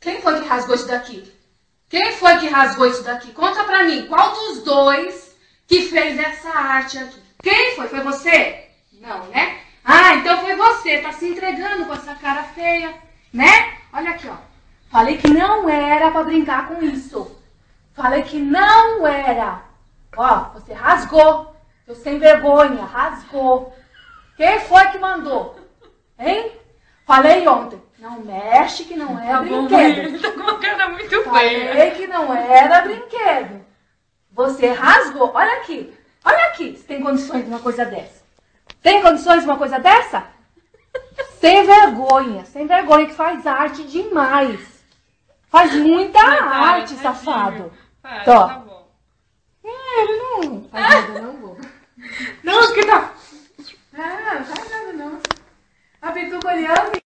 Quem foi que rasgou isso daqui? Quem foi que rasgou isso daqui? Conta pra mim, qual dos dois que fez essa arte aqui? Quem foi? Foi você? Não, né? Ah, então foi você. Tá se entregando com essa cara feia, né? Olha aqui, ó. Falei que não era pra brincar com isso. Falei que não era. Ó, você rasgou. Seu sem vergonha, rasgou. Quem foi que mandou? Hein? Falei ontem. Não mexe que não é brinquedo. Tá com uma cara muito feia. Falei que não era brinquedo. Você rasgou. Olha aqui. Olha aqui. Você tem condições de uma coisa dessa? Tem condições de uma coisa dessa? Sem vergonha. Sem vergonha que faz arte demais. Faz muita arte, safado. Tá bom. Ele não faz nada não, bobo. Não, que tá... Ah, não faz nada não. A Pitu coreana...